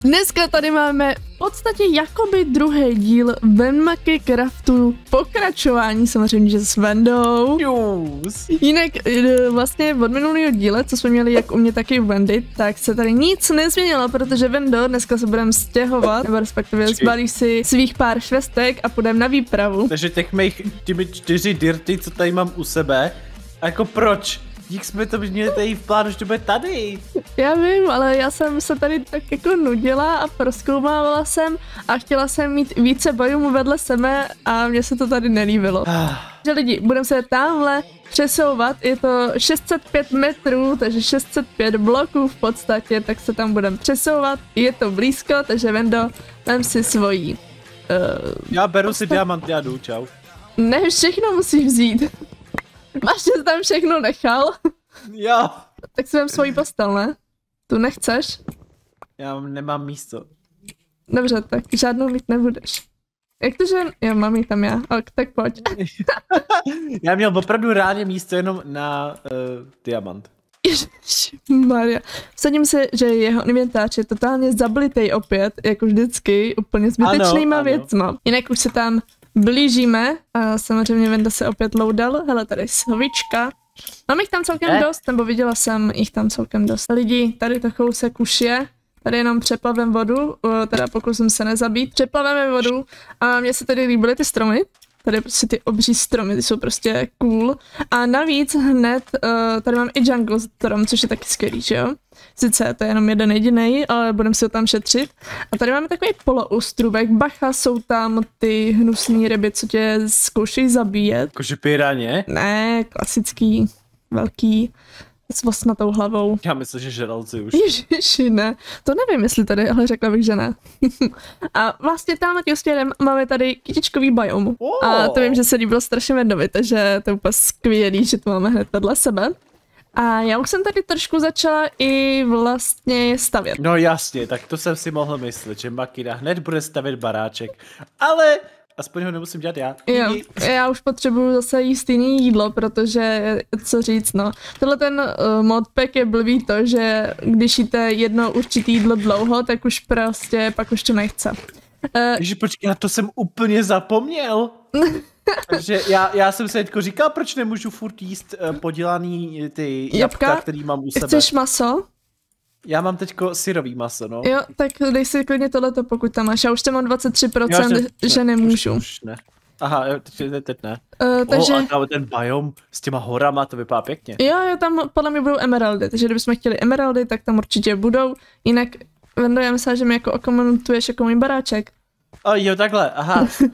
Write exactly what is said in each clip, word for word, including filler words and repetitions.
Dneska tady máme v podstatě jakoby druhý díl Venmaky Craftu, pokračování samozřejmě že s Vendou. News. Jinak vlastně od minulého díle, co jsme měli jak u mě, tak i u Vendy, tak se tady nic nezměnilo, protože Vendo, dneska se budeme stěhovat, nebo respektive zbalíš si svých pár švestek a půjdeme na výpravu. Takže těch mých těmi čtyři dirty, co tady mám u sebe, a jako proč? Dík jsme to měli tady v plánu, že to bude tady. Já vím, ale já jsem se tady tak jako nudila a prozkoumávala jsem a chtěla jsem mít více bojů vedle sebe a mně se to tady nelíbilo. že lidi, budeme se tamhle přesouvat, je to šest set pět metrů, takže šest set pět bloků v podstatě, tak se tam budeme přesouvat, je to blízko, takže Vendo, vem si svojí. Uh, já beru postav... si diamant, já jdu, čau. Ne, všechno musíš vzít. Máš, že tam všechno nechal? Jo. Tak si vem svojí postel, ne? Tu nechceš? Já nemám místo. Dobře, tak žádnou mít nebudeš. Jak to, že... Jo, mám jí tam já, ok, tak pojď. Já měl opravdu reálně místo jenom na uh, diamant. Ježišmarja. Vsadím se, že jeho inventář je totálně zablitej opět, jako vždycky, úplně zbytečnýma ano, věcma. Ano. Jinak už se tam blížíme a samozřejmě Venda se opět loadal. Hele, tady slovička. Mám jich tam celkem eh? dost, nebo viděla jsem jich tam celkem dost. Lidi, tady to kousek už je. Tady jenom přeplavím vodu, teda pokusím se nezabít. Přeplavíme vodu a mně se tady líbily ty stromy. Tady prostě ty obří stromy, ty jsou prostě cool. A navíc hned, uh, tady mám i jungle strom, což je taky skvělý, že jo? Sice to je jenom jeden jedinej, ale budeme si ho tam šetřit. A tady máme takový poloostrůvek, bacha, jsou tam ty hnusný ryby, co tě zkoušejí zabíjet. Jakože piraně? Ne, klasický, velký. S vosnatou hlavou. Já myslím, že žralci už. Ježiši, ne. To nevím, jestli tady, ale řekla bych, že ne. A vlastně tam tím směrem máme tady kytičkový biom. Oh. A to vím, že se líbilo strašně Vendovi, takže to je úplně skvělý, že to máme hned vedle sebe. A já už jsem tady trošku začala i vlastně stavět. No jasně, tak to jsem si mohl myslet, že Makina hned bude stavět baráček. Ale... aspoň ho nemusím dělat já. Jo, já už potřebuju zase jíst jiný jídlo, protože, co říct, no. Tohle ten uh, modpack je blbý to, že když jíte jedno určitý jídlo dlouho, tak už prostě, pak už to nechce. Uh, Ježi, počkej, na to jsem úplně zapomněl. Takže já, já jsem se teďko říkal, proč nemůžu furt jíst uh, podělaný ty jabka, jabka, který mám u sebe. Chceš maso? Já mám teďko syrový maso, no. Jo, tak dej si klidně tohleto, pokud tam máš. Já už tam mám dvacet tři procent, jo, že, že nemůžu. Už, už ne. Aha, teď, teď ne. Uh, takže... Oh, a ten biom s těma horama, to vypadá pěkně. Jo, jo, tam podle mě budou emeraldy, takže kdybychom chtěli emeraldy, tak tam určitě budou. Jinak, Vendo, já myslím, že mi jako okomentuješ jako můj baráček. Oh, jo, takhle, aha. uh,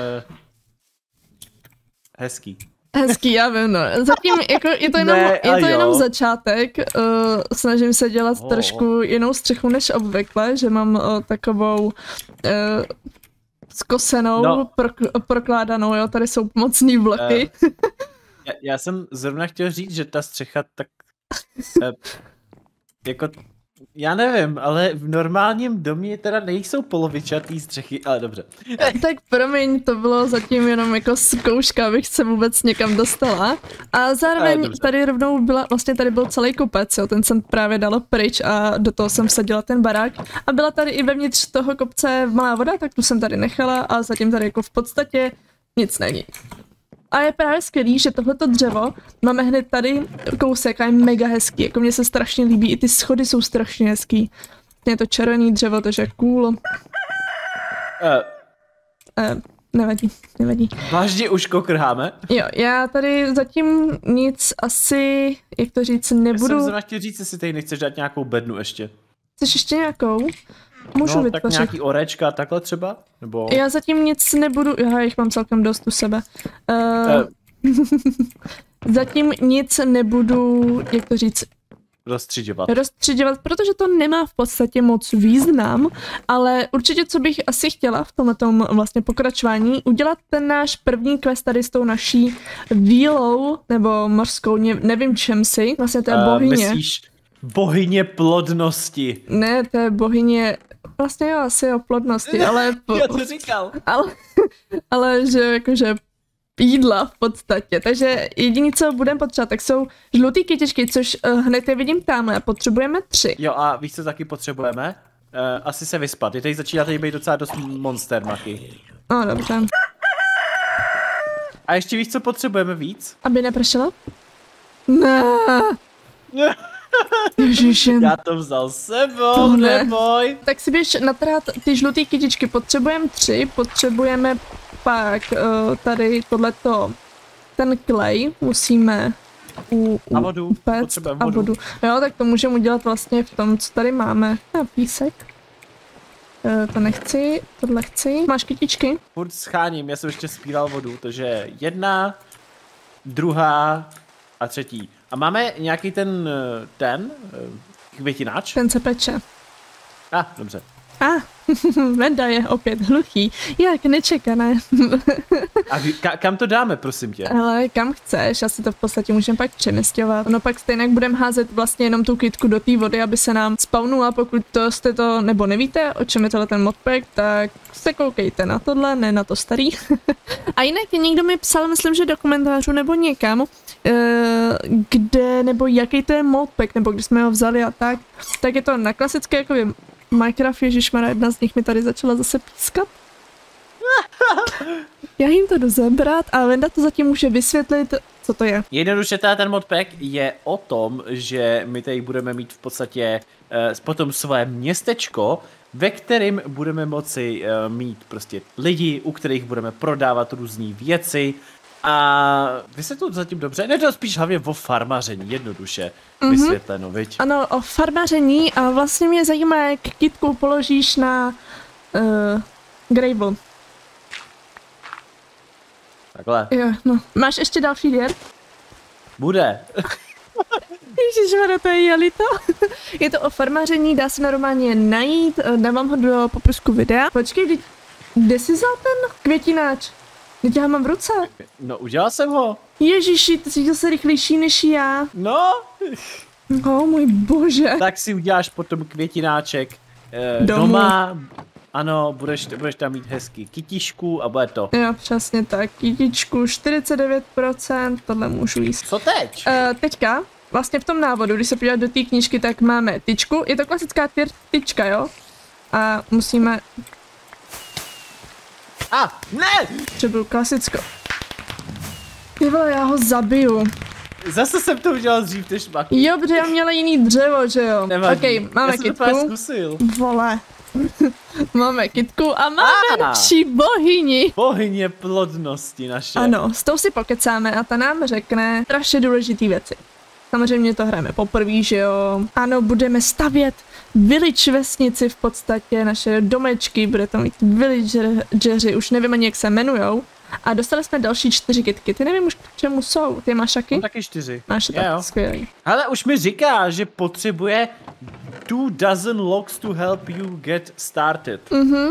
hezký. Hezký, já vím, no. Zatím jako je to jenom, ne, je to jenom začátek, uh, snažím se dělat oh. trošku jinou střechu než obvykle, že mám uh, takovou uh, zkosenou, no. pro, prokládanou, jo, tady jsou mocný bloky. Uh, já, já jsem zrovna chtěl říct, že ta střecha tak uh, jako já nevím, ale v normálním domě teda nejsou polovičatý střechy, ale dobře. Tak promiň, to bylo zatím jenom jako zkouška, abych se vůbec někam dostala. A zároveň tady rovnou byla, vlastně tady byl celý kopec, jo, ten jsem právě dala pryč a do toho jsem vsadila ten barák. A byla tady i vevnitř toho kopce malá voda, tak tu jsem tady nechala a zatím tady jako v podstatě nic není. A je právě skvělý, že tohleto dřevo máme hned tady kousek a je mega hezký, jako mně se strašně líbí, i ty schody jsou strašně hezký. Je to červený dřevo, takže cool. Uh. Uh, nevadí, nevadí. Vážně už kokrháme? Jo, já tady zatím nic asi, jak to říct, nebudu... Já jsem se chtěl říct, jestli tady nechceš dát nějakou bednu ještě. Chceš ještě nějakou? Můžu no, vytvořit. Tak nějaký orečka, takhle třeba? Nebo... Já zatím nic nebudu, já jich mám celkem dost u sebe. Uh, uh. Zatím nic nebudu, jak to říct, rozstřiďovat. Rozstřiďovat, protože to nemá v podstatě moc význam, ale určitě, co bych asi chtěla v tomhletom vlastně pokračování, udělat ten náš první quest tady s tou naší vílou, nebo mořskou, nevím čem si, vlastně to je bohyně. Uh, myslíš bohyně plodnosti? Ne, to je bohyně... Vlastně jo, asi o plodnosti, ale... Po, Já to říkal. Ale, ale že jakože jídla v podstatě, takže jediné, co budeme potřebovat, tak jsou žlutý kytičky, což uh, hned je vidím tamhle, potřebujeme tři. Jo a víš, co taky potřebujeme? asi se vyspat. Je tady začíná tady být docela dost monster, Maki. No, dobře. A ještě víš, co potřebujeme víc? Aby nepršelo? Ne. Ježiši. Já to vzal s sebou, neboj. Tak si běž natrhat ty žlutý kytičky. Potřebujeme tři, potřebujeme pak uh, tady tohleto, ten klej musíme u, u a vodu, potřebujeme vodu. vodu. Jo, tak to můžeme udělat vlastně v tom, co tady máme. A písek. Uh, to nechci, tohle chci. Máš kytičky? Furt scháním, já jsem ještě spíral vodu, takže jedna, druhá a třetí. A máme nějaký ten, ten, květináč? Ten se peče. A, ah, dobře. A, ah, Venda je opět hluchý, jak nečekané. A vy, ka, kam to dáme, prosím tě? Ale kam chceš, asi to v podstatě můžeme pak přeměsťovat. No pak stejně budeme házet vlastně jenom tu kytku do té vody, aby se nám spawnula, pokud to jste to, nebo nevíte, o čem je tohle ten modpack, tak se koukejte na tohle, ne na to starý. A jinak někdo mi psal, myslím, že do komentářů nebo někam, kde, nebo jaký to je modpack, nebo když jsme ho vzali a tak, tak je to na klasické jako Minecraft, ježišmarja, jedna z nich mi tady začala zase pískat. Já jim to jdu zabrat a Venda to zatím může vysvětlit, co to je. Jednoduše ten modpack je o tom, že my tady budeme mít v podstatě uh, potom své městečko, ve kterém budeme moci uh, mít prostě lidi, u kterých budeme prodávat různé věci. A vysvětlu to zatím dobře? Ne, to spíš hlavně o farmaření, jednoduše mm-hmm. vysvětleno, viď? Ano, o farmaření a vlastně mě zajímá, jak kytku položíš na uh, gravel. Takhle. Jo, no. Máš ještě další věr? Bude. Ježišmarja, to je jelito. Je to o farmaření, dá se normálně najít, dávám ho do popisku videa. Počkej, kde jsi vzal ten květináč? Teď já mám v ruce. No, udělal jsem ho. Ježiši, ty jsi zase rychlejší než já. No. Oh, můj bože. Tak si uděláš potom květináček eh, doma. Ano, budeš, budeš tam mít hezky kytičku a bude to. Jo, přesně tak. Kytičku čtyřicet devět procent, tohle můžu jíst. Co teď? Uh, teďka, vlastně v tom návodu, když se podívat do té knížky, tak máme tyčku. Je to klasická tyčka, jo? A musíme... A, ah, ne! Třeba klasicko. Ty vole, já ho zabiju. Zase jsem to udělal dřív než Maki. Jo, protože já měla jiný dřevo, že jo? Nevadí. Ok, máme já kytku. Já jsem to zkusil. Vole. Máme kytku a máme naší bohyni. Bohyně plodnosti naše. Ano, s tou si pokecáme a ta nám řekne strašně důležitý věci. Samozřejmě to hrajeme poprvé, že jo. Ano, budeme stavět village vesnici v podstatě, naše domečky, bude to mít villageři, už nevím ani jak se jmenujou. A dostali jsme další čtyři kytky, ty nevím už k čemu jsou, ty máš taky? Mám taky čtyři. Máš to tak, skvělý. Ale už mi říká, že potřebuje two dozen logs to help you get started. Mhm.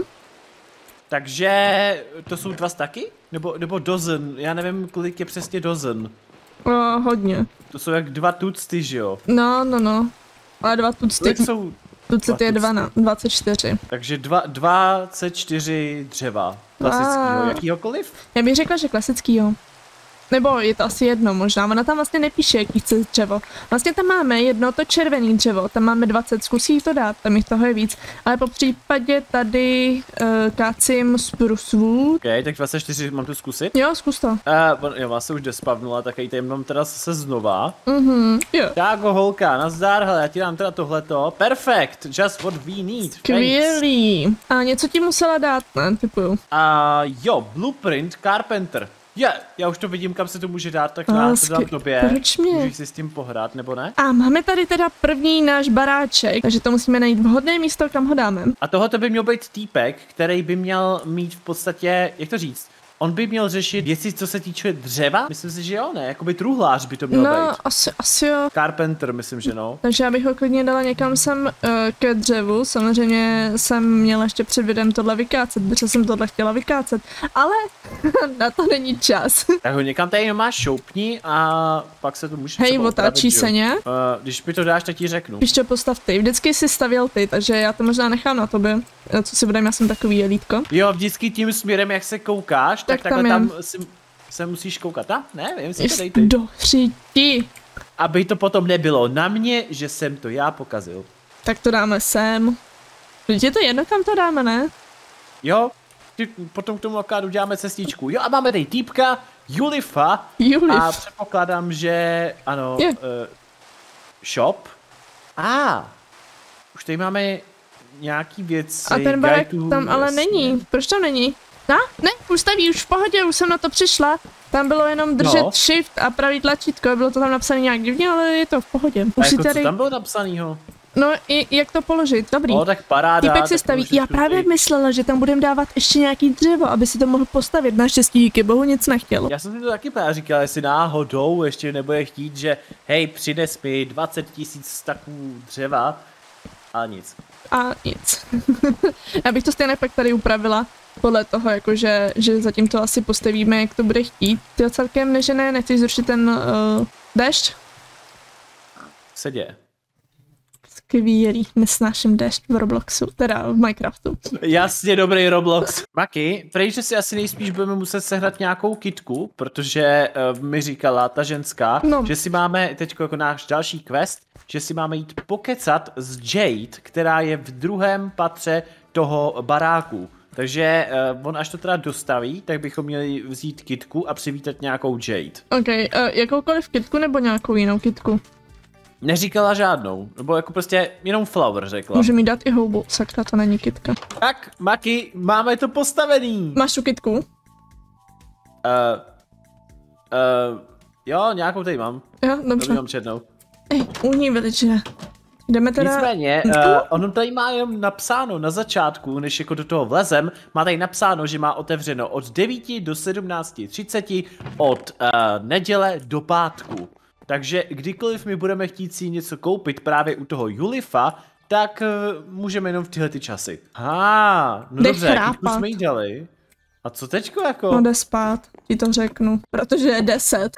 Takže to jsou dva staky? Nebo, nebo dozen, já nevím, kolik je přesně dozen. O, hodně. To jsou jak dva tucty, že jo? No, no, no. Ale dva tucty. jsou tucty je dva, dvacet čtyři. Takže dva, dvacet čtyři dřeva. Klasickýho, jakýhokoliv? Já bych řekla, že klasickýho. Nebo je to asi jedno možná, ona tam vlastně nepíše, jaký chce dřevo. Vlastně tam máme jedno to červený dřevo, tam máme dvacet, zkusí to dát, tam jich toho je víc. Ale po případě tady uh, kácím spruce wood. Ok, tak dvacet čtyři mám tu zkusit? Jo, zkus to. Uh, jo, vás se už despavnula, tak tady mám teda zase znova. Mhm, jo. Tágo holka, nazdár, hele, já ti dám teda tohleto. Perfect, just what we need. Skvělý. A něco ti musela dát, ne, typuju. A uh, jo, blueprint Carpenter. Je, yeah, já už to vidím, kam se to může dát, tak já to dám tobě. Proč mě? Můžeš si s tím pohrát, nebo ne? A máme tady teda první náš baráček, takže to musíme najít vhodné místo, kam ho dáme. A tohoto by měl být týpek, který by měl mít v podstatě, jak to říct, on by měl řešit věci, co se týče dřeva? Myslím si, že jo, ne? Jakoby truhlář by to měl no, být. No, asi, asi jo. Carpenter, myslím, že no. Takže já bych ho klidně dala někam sem uh, ke dřevu. Samozřejmě jsem měla ještě před videem tohle vykácet, protože jsem tohle chtěla vykácet. Ale na to není čas. Tak ho někam tady máš šoupni a pak se to může Hej, otáčí se ně? Uh, když mi to dáš, tak ti řeknu. Když to postav ty. Vždycky si stavěl ty, takže já to možná nechám na tobě. Co si budeme, já jsem takový jelítko. Jo, vždycky tím směrem, jak se koukáš, tak, tak takhle tam, tam si, se musíš koukat. A? Ne, vím si to dej ty. Do hřiti. Aby to potom nebylo na mě, že jsem to já pokazil. Tak to dáme sem. Teď je to jedno, kam to dáme, ne? Jo, ty, potom k tomu lokádu děláme cestičku. Jo a máme tady týpka, Julifa. Julif. A předpokládám, že ano, uh, shop. A ah, už tady máme nějaký věci. A ten barák tam ale jasně. není. Proč tam není? No, ne, ustaví, už v pohodě, už jsem na to přišla. Tam bylo jenom držet no. shift a pravý tlačítko, bylo to tam napsané nějak divně, ale je to v pohodě. Už a jako tady... co tam bylo napsanýho? No, i, jak to položit, dobrý. O, tak paráda. Týpek se staví, já právě tady. myslela, že tam budeme dávat ještě nějaký dřevo, aby si to mohl postavit, naštěstí díky bohu nic nechtěl. Já jsem si to taky právě říkal, jestli náhodou ještě nebude chtít, že hej, přines mi dvacet tisíc staků dřeva a nic. A nic. Já bych to stejně pak tady upravila. Podle toho, jakože, že zatím to asi postavíme, jak to bude chtít. Ty celkem nežené, nechceš zrušit ten uh, déšť? Se děje. Skvělý, nesnáším déšť v Robloxu, teda v Minecraftu. Jasně, dobrý Roblox. Maki, prej, že si asi nejspíš budeme muset sehnat nějakou kitku, protože uh, mi říkala ta ženská, no. že si máme teď jako náš další quest, že si máme jít pokecat s Jade, která je v druhém patře toho baráku. Takže uh, on až to teda dostaví, tak bychom měli vzít kitku a přivítat nějakou Jade. Ok, uh, jakoukoliv kitku nebo nějakou jinou kitku? Neříkala žádnou, nebo jako prostě jenom flower řekla. Může mi dát i houbu, sakra, to není kitka. Tak, Maki, máme to postavený. Máš tu kitku? Uh, uh, jo, nějakou tady mám. Jo, dobře. Mám černou. Ej, uhní veliče. Jdeme teda... Nicméně, uh, ono tady má jenom napsáno na začátku, než jako do toho vlezem, má tady napsáno, že má otevřeno od devíti do sedmnácti třicet, od uh, neděle do pátku. Takže kdykoliv my budeme chtít si něco koupit právě u toho Julifa, tak uh, můžeme jenom v tyhle ty časy. Ah, no jde dobře, chrápat. Kitku jsme jí dali. A co teďko jako? No jde spát, ti to řeknu, protože je deset.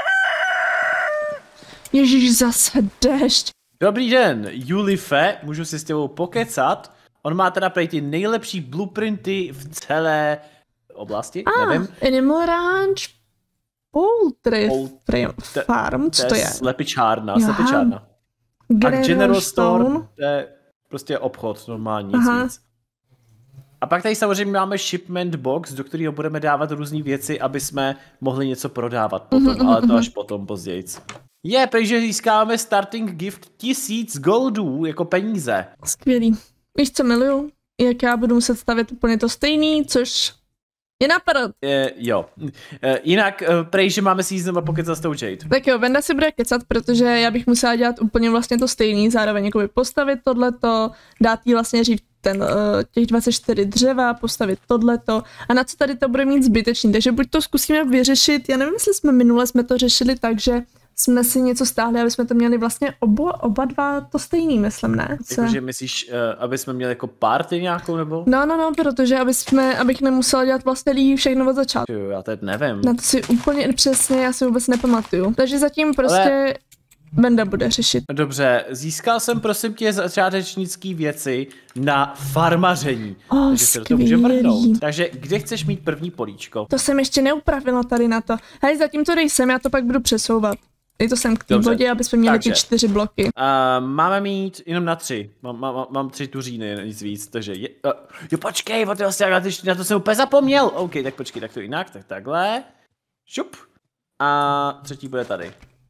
Ježíš, zase déšť. Dobrý den, Julife, můžu si s tebou pokecat. On má teda prej ty nejlepší blueprinty v celé oblasti, ah, nevím. Animal Ranch Poultry Farm, co to je? Slepičárna, slepičárna. A General Store, to je prostě obchod normální, nic víc. A pak tady samozřejmě máme shipment box, do kterého budeme dávat různé věci, aby jsme mohli něco prodávat potom, mm-hmm, ale to až potom později. Je, yeah, protože získáváme starting gift tisíc goldů jako peníze. Skvělý. Víš, co miluju? Jak já budu muset stavět úplně to stejný, což je napadl. E, jo. E, jinak, e, prej, že máme si jít znovu pokecat s tou Jade. Tak jo, Venda si bude kecat, protože já bych musela dělat úplně vlastně to stejný, zároveň jakoby postavit tohleto, dát jí vlastně říct ten, uh, těch dvacet čtyři dřeva, postavit tohleto a na co tady to bude mít zbytečný, takže buď to zkusíme vyřešit, já nevím, jestli jsme minule jsme to řešili tak, že jsme si něco stáhli, aby jsme to měli vlastně obo, oba dva to stejný, myslím, ne? Jakože myslíš, uh, aby jsme měli jako party nějakou, nebo? No, no, no, protože aby jsme, abych nemusela dělat vlastně lidí všechno od začátku. Jo, já teď nevím. Na to si úplně přesně, já si vůbec nepamatuju. Takže zatím prostě Ale... Venda bude řešit. Dobře, získal jsem prosím tě začátečnický věci na farmaření. Oh, takže se do toho můžeme mrhnout. Takže kde chceš mít první políčko? To jsem ještě neupravila tady na to. Hej, zatím to dej sem, já to pak budu přesouvat. Dej to sem k té vodě, aby jsme měli takže, ty čtyři bloky. Uh, máme mít jenom na tři. Mám, mám, mám tři tuříny, nic víc, takže je, uh, jo počkej, vlastně, na to jsem úplně zapomněl. OK, tak počkej, tak to jinak, tak takhle. Šup. A třetí bude tady.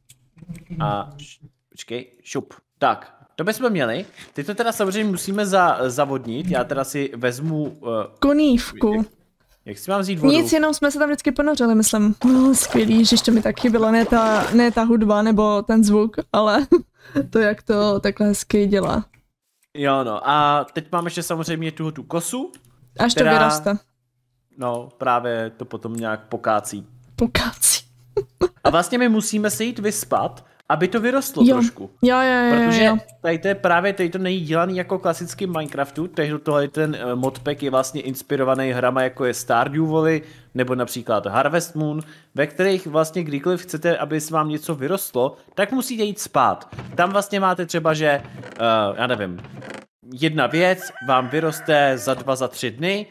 A počkej, šup. Tak, to bychom měli. Ty to teda samozřejmě musíme za, zavodnit. Já teda si vezmu... Uh, konívku. Jak, jak si mám vzít vodu? Nic, jenom jsme se tam vždycky ponořili, myslím. No, skvělý, že to mi tak chybilo. Ne ta, ne ta hudba nebo ten zvuk, ale to, jak to takhle hezky dělá. Jo no, a teď máme ještě samozřejmě tuhle tu kosu. Až která, to vyroste. No, právě to potom nějak pokácí. Pokácí. A vlastně my musíme se jít vyspat, aby to vyrostlo jo. trošku. Jo, jo, jo, Protože jo. tady to je právě, tady to není dělaný jako klasický Minecraftu, takže tohle ten modpack je vlastně inspirovaný hrama jako je Stardew Valley, nebo například Harvest Moon, ve kterých vlastně kdykoliv chcete, aby s vám něco vyrostlo, tak musíte jít spát. Tam vlastně máte třeba, že, uh, já nevím, jedna věc vám vyroste za dva, za tři dny,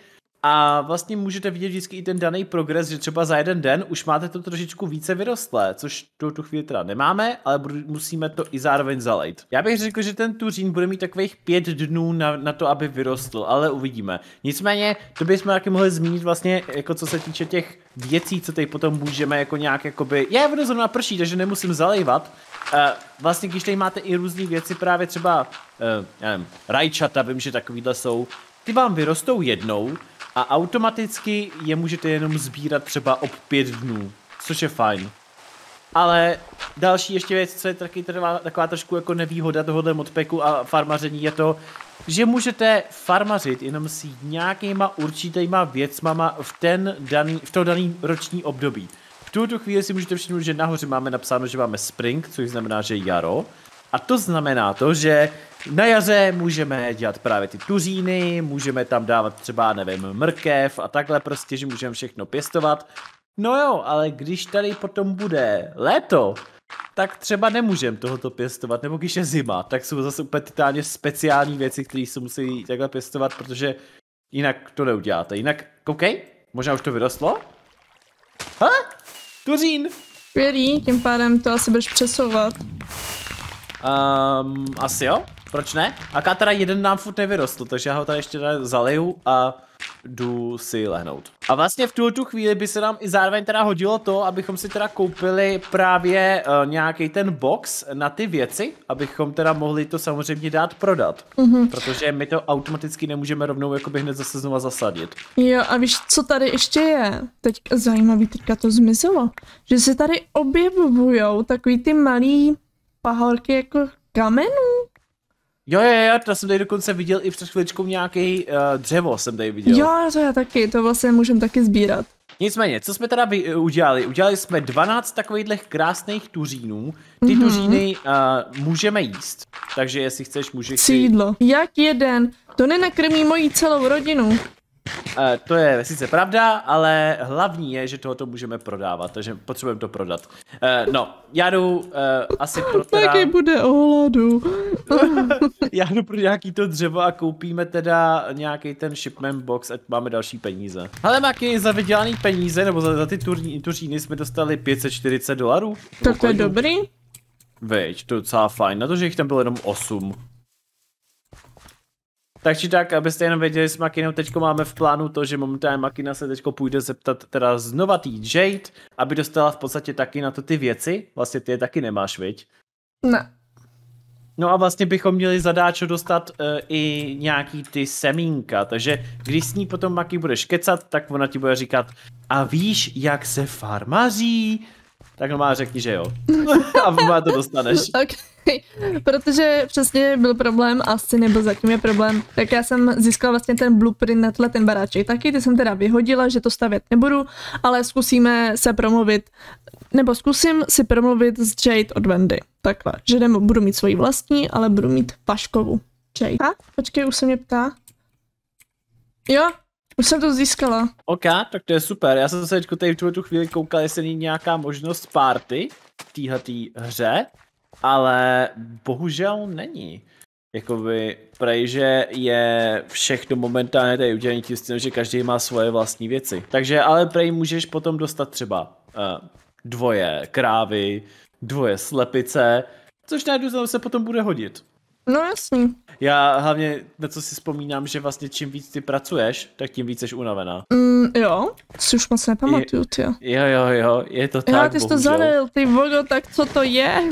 A vlastně můžete vidět vždycky i ten daný progres, že třeba za jeden den už máte to trošičku více vyrostlé, což tu, tu chvíli teda nemáme, ale musíme to i zároveň zalejt. Já bych řekl, že ten tuřín bude mít takových pět dnů na, na to, aby vyrostl, ale uvidíme. Nicméně, to bychom taky mohli zmínit vlastně, jako co se týče těch věcí, co tady potom můžeme jako nějak jakoby, já budu zrovna prší, takže nemusím zalejvat. Uh, vlastně, když tady máte i různé věci, právě třeba, uh, já nevím, rajčata, vím, že takovýhle jsou, ty vám vyrostou jednou, a automaticky je můžete jenom sbírat třeba ob pět dnů, což je fajn. Ale další ještě věc, co je taky taková, taková trošku jako nevýhoda tohohle modpacku a farmaření, je to, že můžete farmařit jenom s nějakýma určitýma věcmama v ten daný, v to daný roční období. V tuto chvíli si můžete všimnout, že nahoře máme napsáno, že máme spring, což znamená, že jaro. A to znamená to, že na jaře můžeme dělat právě ty tuříny, můžeme tam dávat třeba, nevím, mrkev a takhle prostě, že můžeme všechno pěstovat. No jo, ale když tady potom bude léto, tak třeba nemůžeme tohoto pěstovat, nebo když je zima, tak jsou zase úplně totálně speciální věci, které se musí takhle pěstovat, protože jinak to neuděláte. Jinak, koukej, možná už to vyrostlo? Ha? Tuřín! Skvělý, tím pádem to asi budeš přesouvat. Um, asi jo, proč ne? Aká teda jeden nám furt nevyrostl, takže já ho tady ještě tady zaleju a jdu si lehnout. A vlastně v tuto chvíli by se nám i zároveň teda hodilo to, abychom si teda koupili právě uh, nějaký ten box na ty věci, abychom teda mohli to samozřejmě dát prodat. Mm-hmm. Protože my to automaticky nemůžeme rovnou jakoby hned zase znova zasadit. Jo, a víš, co tady ještě je? Teď zajímavý, teďka to zmizelo. Že se tady objevujou takový ty malý pahorky jako kamenů. Jo, jo, jo, to jsem tady dokonce viděl i před chviličkou nějaký uh, dřevo jsem tady viděl. Jo, to já taky, to vlastně můžeme taky sbírat. Nicméně, co jsme teda vy, uh, udělali? Udělali jsme dvanáct takovýchhle krásných tuřínů. Ty mm-hmm. tuříny uh, můžeme jíst, takže jestli chceš, můžeš si... Sídlo. Jak jeden? To nenakrmí moji celou rodinu. Uh, to je sice pravda, ale hlavní je, že tohoto můžeme prodávat, takže potřebujeme to prodat. Uh, no, já jdu uh, asi pro teda... Taky bude o hladu. Já jdu pro nějaký to dřevo a koupíme teda nějaký ten shipment box, ať máme další peníze. Ale Maki, za vydělaný peníze, nebo za, za ty turní, tuříny jsme dostali pět set čtyřicet dolarů. Tak to je dobrý. Veď, to je docela fajn, na to, že jich tam bylo jenom osm. Takže tak, abyste jenom věděli, s Makinou teďko máme v plánu to, že momentálně Makina se teďko půjde zeptat teda znova tý Jade, aby dostala v podstatě taky na to ty věci. Vlastně ty je taky nemáš, viď? Ne. No a vlastně bychom měli zadáčo dostat uh, i nějaký ty semínka, takže když s ní potom Maki budeš kecat, tak ona ti bude říkat a víš, jak se farmaří? Tak no má řekni, že jo. A má to dostaneš. Okay. Protože přesně byl problém, asi nebo zatím je problém, tak já jsem získala vlastně ten blueprint na tle ten baráček taky, ty jsem teda vyhodila, že to stavět nebudu, ale zkusíme se promluvit, nebo zkusím si promluvit s Jade od Wendy. Takhle, že nebo budu mít svoji vlastní, ale budu mít Paškovu. Jade. A? Počkej, už se mě ptá. Jo, už jsem to získala. Ok, tak to je super. Já jsem se teď tady v tu chvíli koukal, jestli není nějaká možnost party v téhletý hře, ale bohužel není. Jakoby prej, že je všechno momentálně tady udělané tím stylem, že každý má svoje vlastní věci. Takže ale prej můžeš potom dostat třeba uh, dvoje krávy, dvoje slepice, což na jednu stranu se potom bude hodit. No jasný. Já hlavně na co si vzpomínám, že vlastně čím víc ty pracuješ, tak tím víc jsi unavená. Mm, jo, si už moc nepamatuju, ty. Jo, jo, jo, je to tak, jo, ty jsi to zalil, ty vogo, tak co to je?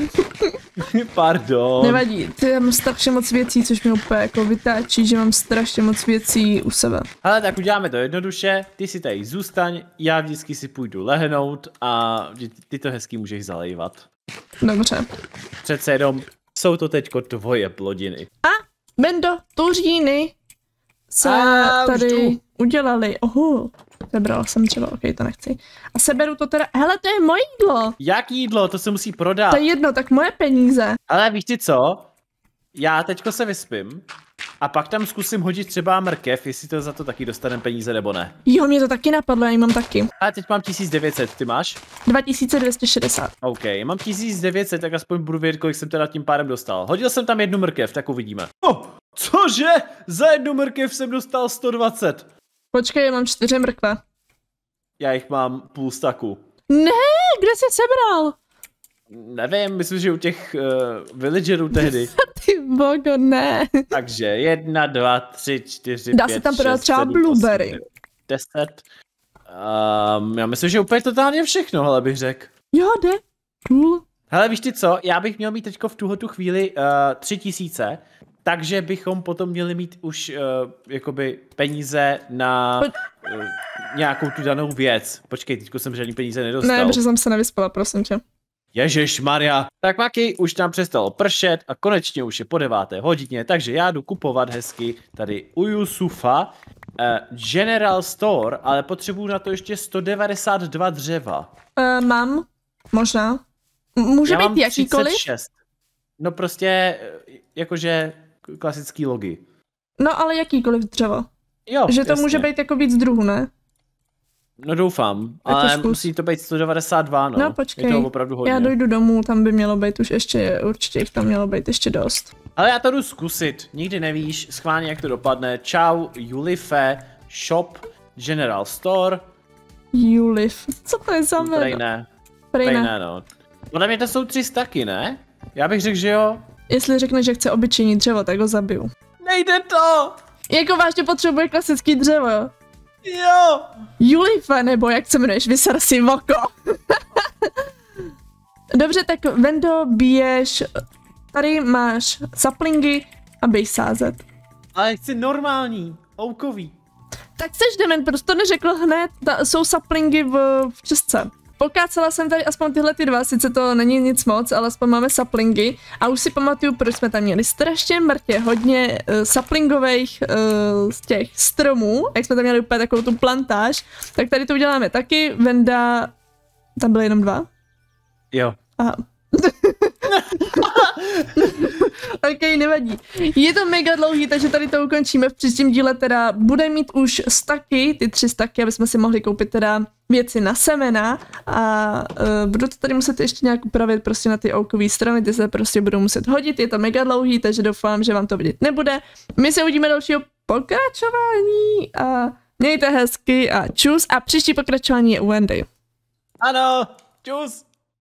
Pardon. Nevadí, ty mám strašně moc věcí, což mě úplně jako vytáčí, že mám strašně moc věcí u sebe. Ale tak uděláme to jednoduše, ty si tady zůstaň, já vždycky si půjdu lehnout a ty to hezky můžeš zalejvat. Dobře. Přece jenom jsou to teďko tvoje plodiny. A, Bendo, tuříny se a, tady udělali. Ohu, sebrala jsem třeba, ok, to nechci. A seberu to teda, hele, to je moje jídlo. Jak jídlo? To se musí prodat. To je jedno, tak moje peníze. Ale víš ty co? Já teďko se vyspím a pak tam zkusím hodit třeba mrkev, jestli to za to taky dostaneme peníze nebo ne. Jo, mě to taky napadlo, já ji mám taky. Ale teď mám tisíc devět set, ty máš? dva tisíce dvě stě šedesát. OK, mám tisíc devět set, tak aspoň budu vědět, kolik jsem teda tím pádem dostal. Hodil jsem tam jednu mrkev, tak uvidíme. Oh, cože? Za jednu mrkev jsem dostal sto dvacet. Počkej, mám čtyři mrkve. Já jich mám půl staku. Ne, kde jsi sebral? Nevím, myslím, že u těch uh, villagerů tehdy. Ty bogo, ne. Takže jedna, dva, tři, čtyři, Dá pět, se tam prodat šest, třeba sedm, blueberry. osm, deset. Um, já myslím, že úplně totálně všechno, hele bych řekl. Jo, jde. Cool. Hele, víš ty co, já bych měl mít teďko v tuhletu chvíli uh, tři tisíce, takže bychom potom měli mít už uh, jakoby peníze na uh, nějakou tu danou věc. Počkej, teďko jsem žádný peníze nedostal. Ne, protože jsem se nevyspala, prosím tě. Ježiš Maria. Tak Maki, už nám přestalo pršet a konečně už je po deváté hodině, takže já jdu kupovat hezky tady u Yusufa uh, General Store, ale potřebuju na to ještě sto devadesát dva dřeva. Uh, mám, možná. M- může Já být mám jakýkoliv? třicet šest. No prostě, jakože klasický logy. No ale jakýkoliv dřevo. Jo, Že to jasně. může být jako víc druhů, ne? No doufám, Jako ale zkus. musí to být sto devadesát dva, no. No počkej, Je toho opravdu hodně. já dojdu domů, tam by mělo být už ještě, určitě jich tam mělo být ještě dost. Ale já to jdu zkusit, nikdy nevíš, schválně jak to dopadne. Čau, Julife, Shop, General Store. Julif, co to je za jméno? Prej ne, Prej prej ne. ne, no. Podle mě to jsou tři staky, ne? Já bych řekl, že jo. Jestli řekne, že chce obyčejný dřevo, tak ho zabiju. Nejde to! Jako vážně potřebuje klasický dřevo. Jo! Julife, nebo jak se jmenuješ, vyser si v oko. Dobře, tak Vendo, běž, tady máš saplingy a běž sázet. Ale chci normální, oukový. Tak seš dement, proč to neřekl hned, ta, jsou saplingy v, v České. Pokácela jsem tady aspoň tyhle ty dva, sice to není nic moc, ale aspoň máme saplingy a už si pamatuju, proč jsme tam měli strašně mrtě hodně uh, saplingových uh, z těch stromů, jak jsme tam měli úplně takovou tu plantáž, tak tady to uděláme taky, Venda, tam byly jenom dva? Jo. Aha. Ok, nevadí. Je to mega dlouhý, takže tady to ukončíme. V příštím díle teda bude mít už staky, ty tři staky, aby jsme si mohli koupit teda věci na semena a uh, budu to tady muset ještě nějak upravit prostě na ty oakové strany, ty se prostě budou muset hodit, je to mega dlouhý, takže doufám, že vám to vidět nebude. My se uvidíme dalšího pokračování a mějte hezky a čus a příští pokračování je u Wendy. Ano, čus!